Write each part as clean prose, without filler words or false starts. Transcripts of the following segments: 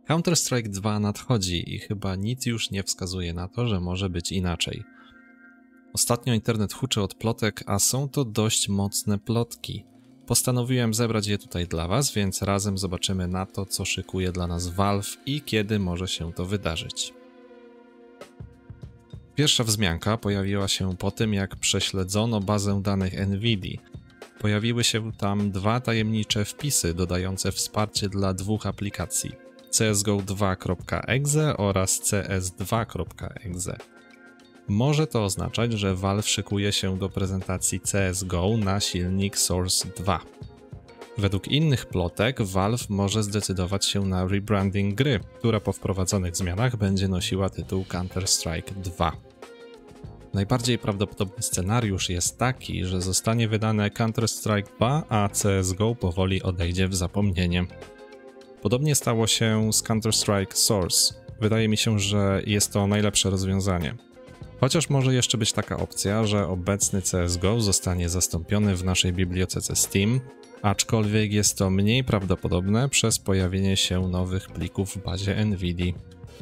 Counter-Strike 2 nadchodzi i chyba nic już nie wskazuje na to, że może być inaczej. Ostatnio internet huczy od plotek, a są to dość mocne plotki. Postanowiłem zebrać je tutaj dla was, więc razem zobaczymy na to, co szykuje dla nas Valve i kiedy może się to wydarzyć. Pierwsza wzmianka pojawiła się po tym, jak prześledzono bazę danych NVIDII. Pojawiły się tam dwa tajemnicze wpisy dodające wsparcie dla dwóch aplikacji: CSGO2.exe oraz CS2.exe. Może to oznaczać, że Valve szykuje się do prezentacji CSGO na silnik Source 2. Według innych plotek Valve może zdecydować się na rebranding gry, która po wprowadzonych zmianach będzie nosiła tytuł Counter-Strike 2. Najbardziej prawdopodobny scenariusz jest taki, że zostanie wydane Counter-Strike 2, a CSGO powoli odejdzie w zapomnienie. Podobnie stało się z Counter-Strike Source. Wydaje mi się, że jest to najlepsze rozwiązanie. Chociaż może jeszcze być taka opcja, że obecny CSGO zostanie zastąpiony w naszej bibliotece Steam, aczkolwiek jest to mniej prawdopodobne przez pojawienie się nowych plików w bazie NVIDII.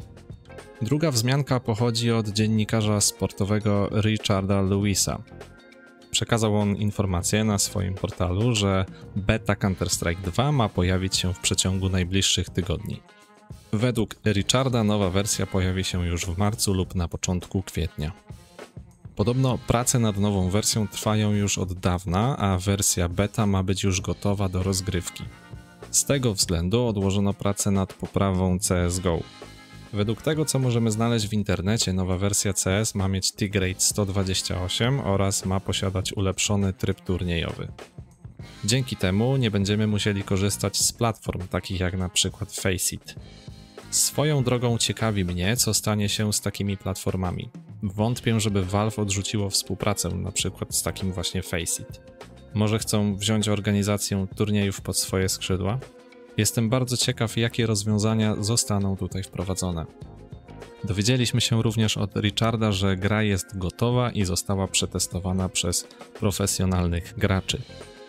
Druga wzmianka pochodzi od dziennikarza sportowego Richarda Lewisa. Przekazał on informację na swoim portalu, że beta Counter-Strike 2 ma pojawić się w przeciągu najbliższych tygodni. Według Richarda nowa wersja pojawi się już w marcu lub na początku kwietnia. Podobno prace nad nową wersją trwają już od dawna, a wersja beta ma być już gotowa do rozgrywki. Z tego względu odłożono pracę nad poprawą CSGO. Według tego, co możemy znaleźć w internecie, nowa wersja CS ma mieć T-Grade 128 oraz ma posiadać ulepszony tryb turniejowy. Dzięki temu nie będziemy musieli korzystać z platform takich jak na przykład Faceit. Swoją drogą ciekawi mnie, co stanie się z takimi platformami. Wątpię, żeby Valve odrzuciło współpracę na przykład z takim właśnie Faceit. Może chcą wziąć organizację turniejów pod swoje skrzydła? Jestem bardzo ciekaw, jakie rozwiązania zostaną tutaj wprowadzone. Dowiedzieliśmy się również od Richarda, że gra jest gotowa i została przetestowana przez profesjonalnych graczy.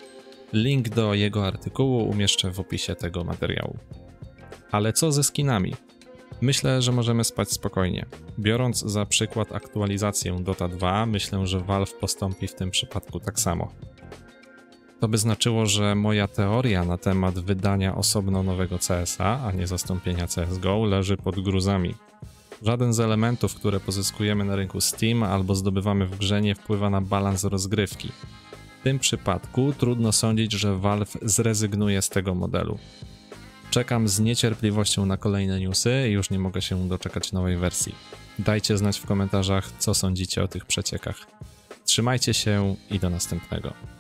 Link do jego artykułu umieszczę w opisie tego materiału. Ale co ze skinami? Myślę, że możemy spać spokojnie. Biorąc za przykład aktualizację Dota 2, myślę, że Valve postąpi w tym przypadku tak samo. To by znaczyło, że moja teoria na temat wydania osobno nowego CS-a, a nie zastąpienia CSGO, leży pod gruzami. Żaden z elementów, które pozyskujemy na rynku Steam albo zdobywamy w grze, nie wpływa na balans rozgrywki. W tym przypadku trudno sądzić, że Valve zrezygnuje z tego modelu. Czekam z niecierpliwością na kolejne newsy i już nie mogę się doczekać nowej wersji. Dajcie znać w komentarzach, co sądzicie o tych przeciekach. Trzymajcie się i do następnego.